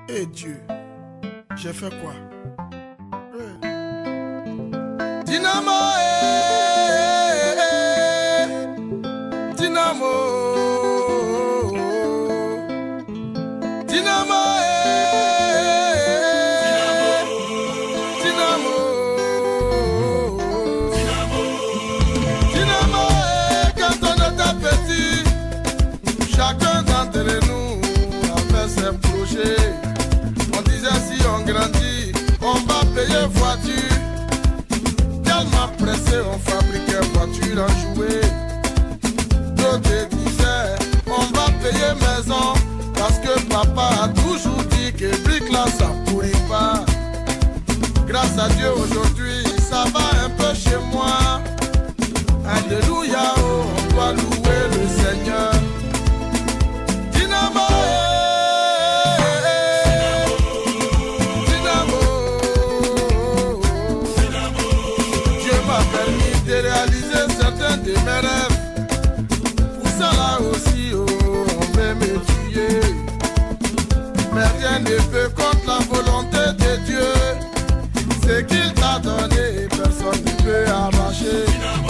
Et Dieu, j'ai fait quoi? Dynamo, Dynamo, Dynamo, Dynamo, Dynamo, quand on était petit, chacun d'entre nous avait ses projets. On disait si on grandit, on va payer voiture. Tellement pressé, on fabriquait voiture en jouet. D'autres disaient, on va payer maison. Parce que papa a toujours dit que brique là ça pourrit pas. Grâce à Dieu aujourd'hui, ça va un peu chez moi. Alléluia, oh, on doit louer le Seigneur. Dynamo, de réaliser certains de mes rêves. Pour ça là aussi, oh, on veut me tuer. Mais rien ne peut contre la volonté de Dieu. Ce qu'il t'a donné, personne ne peut arracher.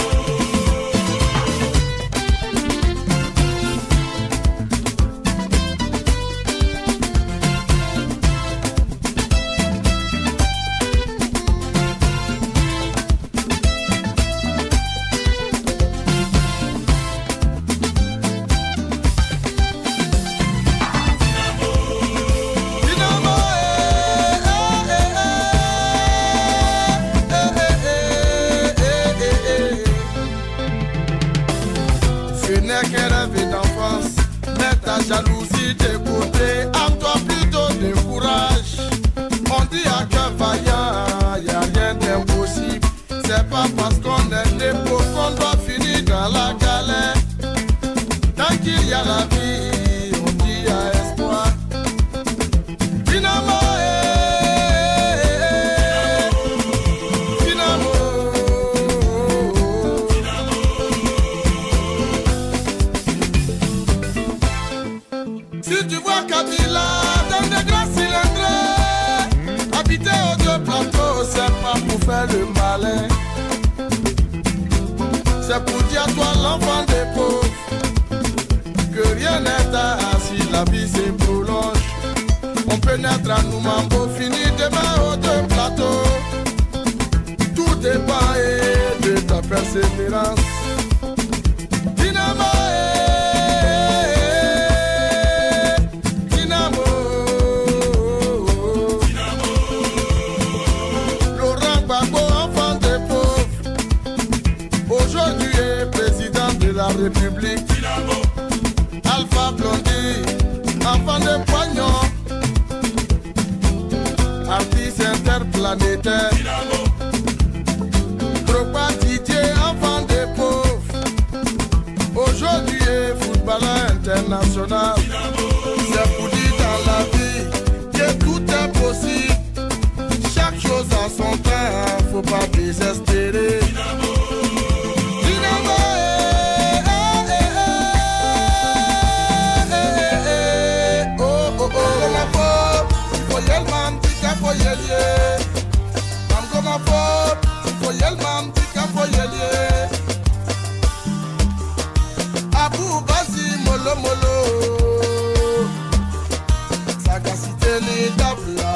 Jalousie de côté, à toi plutôt de courage. On dit à qu'un vaillant, y a rien d'impossible. C'est pas parce qu'on est né pour qu'on doit finir dans la galère. Tant qu'il y a la vie, on dit y a espoir. Dynamo, Dynamo, si tu vois Kabila dans des grands cylindres, habiter aux deux plateaux, c'est pas pour faire le malin. C'est pour dire à toi l'enfant des pauvres que rien n'est à si la vie se prolonge. On peut naître à Noumambo, finir demain aux deux plateaux. Tout dépend de ta persévérance. Dynamo, la République. Dynamo. Alpha Blondie, enfant de poignon, artiste interplanétaire. Dynamo. Drogba Didier, enfant des pauvres, aujourd'hui est footballeur international. Dynamo. C'est pour dire dans la vie que tout est possible. Chaque chose a son temps, faut pas désespérer. Dynamo. Abou Bazi Molo Molo, sagacité ni dabla.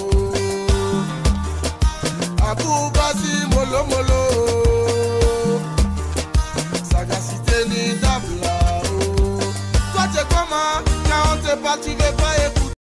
Abou Bazi Molo Molo, sagacité ni dabla. Toi tu es comment quand on te bat tu veux